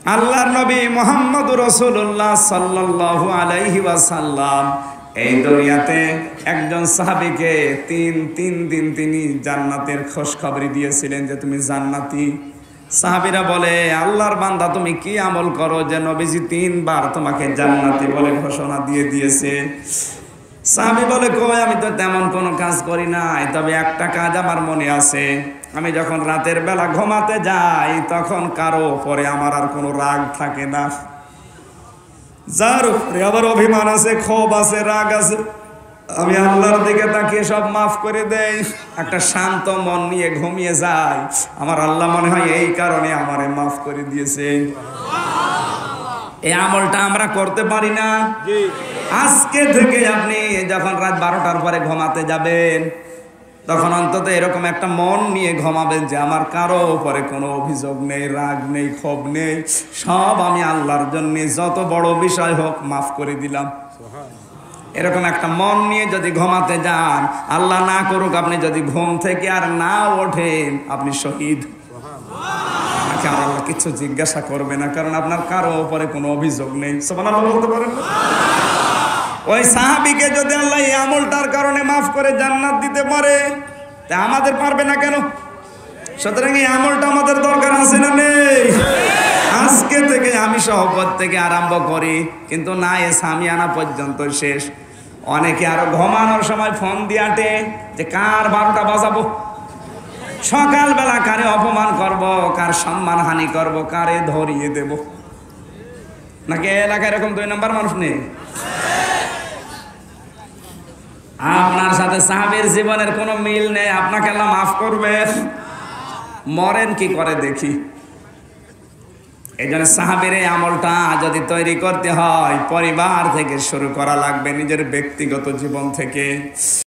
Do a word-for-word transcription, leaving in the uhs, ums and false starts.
আল্লাহর নবী মুহাম্মদুর রাসূলুল্লাহ সাল্লাল্লাহু আলাইহি ওয়াসাল্লাম এই দুনিয়াতে একজন সাহাবীকে তিন তিন দিন তিনি জান্নাতের খোঁজখবরি দিয়েছিলেন যে তুমি জান্নাতি। সাহাবীরা বলে, আল্লাহর বান্দা তুমি কি আমল করো যে নবীজি তিনবার তোমাকে জান্নাতি বলে ঘোষণা দিয়ে দিয়েছে? সাহাবী বলে, কই আমি তো তেমন কোনো কাজ করি নাই, তবে একটা কাজ আমার মনে আছে। আমি যখন রাতের বেলা ঘুমাতে যাই তখন কারো উপরে আমার আর কোনো রাগ থাকে না। যার উপরে আবার অভিমান আছে, ক্ষোভ আছে, রাগ আছে, আমি আল্লাহর দিকে তাকিয়ে সব মাফ করে দেই, একটা শান্ত মন নিয়ে ঘুমিয়ে যাই। আমার আল্লাহ মনে হয় এই কারণে আমারে মাফ করে দিয়েছে। এই আমলটা আমরা করতে পারি না। আজকে থেকে আপনি যখন রাত বারোটার পরে ঘুমাতে যাবেন তখন অন্তত এরকম একটা মন নিয়ে ঘুমাবেন যে আমার কারো উপরে কোনো অভিযোগ নেই, রাগ নেই, ক্ষোভ নেই, সব আমি আল্লাহর জন্য যত বড় বিষয় হোক মাফ করে দিলাম। এরকম একটা মন নিয়ে যদি ঘুমাতে যান, আল্লাহ না করুক আপনি যদি ঘুম থেকে আর না ওঠেন, আপনি শহীদ। আপনাকে আল্লাহ কিছু জিজ্ঞাসা করবে না, কারণ আপনার কারো উপরে কোনো অভিযোগ নেই। সুবহানাল্লাহ বলতে পারেন? ওই সাহাবীকে যদি আল্লাহ এই আমলটার কারণে মাফ করে জান্নাত দিতে পারে, তা আমাদের পারবে না কেন? সুতরাং এই আমলটা আমাদের দরকার আছে না নেই? আজকে থেকে আমি সহবত থেকে আরম্ভ করি, কিন্তু না এ সামিয়ানা পর্যন্ত শেষ। অনেকে আরো ঘুমানোর সময় ফোন দিয়ে আটে যে কার বারোটা বাজাবো, সকালবেলা কারে অপমান করব, কার সম্মান হানি করব, কারে ধরিয়ে দেব। নাকি এলাকায় এরকম দুই নম্বর মানুষ নেই? আপনার সাথে সাহাবীর জীবনের কোনো মিল নেই, আপনাকে আল্লাহ মাফ করবে? মরেন কি করে দেখি। এই জন্য সাহাবীর এই আমলটা যদি তৈরি করতে হয় পরিবার থেকে শুরু করা লাগবে, নিজের ব্যক্তিগত জীবন থেকে।